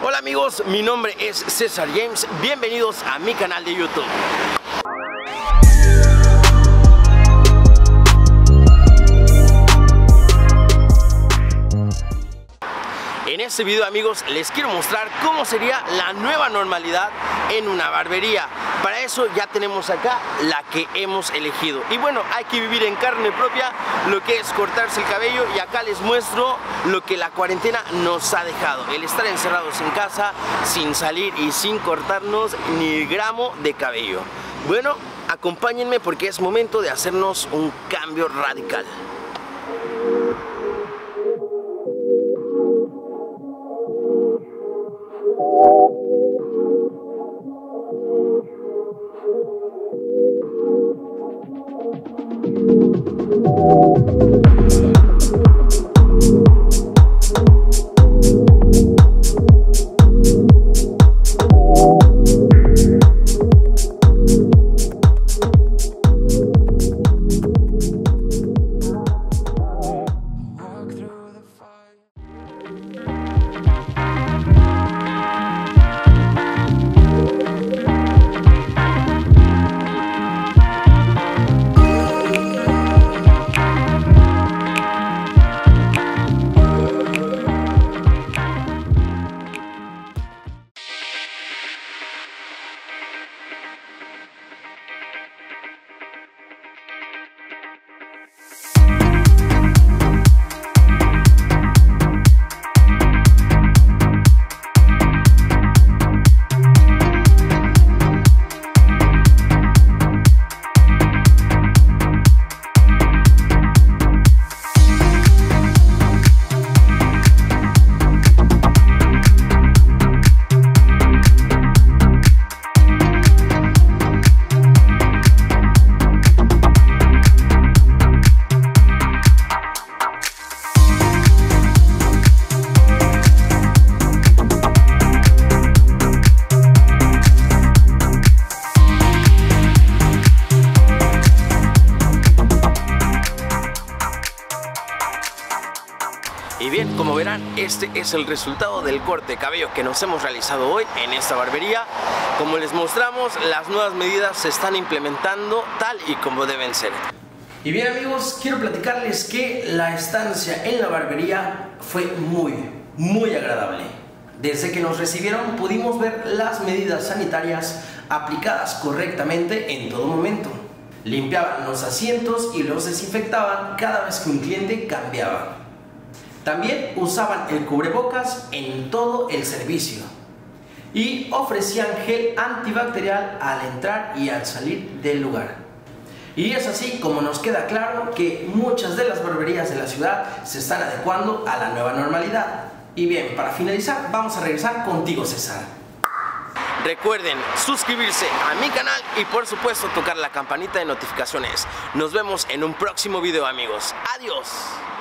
Hola amigos, mi nombre es César James, bienvenidos a mi canal de YouTube. En este video amigos les quiero mostrar cómo sería la nueva normalidad en una barbería. Para eso ya tenemos acá la que hemos elegido. Y bueno, hay que vivir en carne propia lo que es cortarse el cabello. Y acá les muestro lo que la cuarentena nos ha dejado. El estar encerrados en casa, sin salir y sin cortarnos ni gramo de cabello. Bueno, acompáñenme porque es momento de hacernos un cambio radical. Y bien, como verán, este es el resultado del corte de cabello que nos hemos realizado hoy en esta barbería. Como les mostramos, las nuevas medidas se están implementando tal y como deben ser. Y bien amigos, quiero platicarles que la estancia en la barbería fue muy agradable. Desde que nos recibieron pudimos ver las medidas sanitarias aplicadas correctamente en todo momento. Limpiaban los asientos y los desinfectaban cada vez que un cliente cambiaba. También usaban el cubrebocas en todo el servicio y ofrecían gel antibacterial al entrar y al salir del lugar. Y es así como nos queda claro que muchas de las barberías de la ciudad se están adecuando a la nueva normalidad. Y bien, para finalizar vamos a regresar contigo, César. Recuerden suscribirse a mi canal y por supuesto tocar la campanita de notificaciones. Nos vemos en un próximo video amigos. Adiós.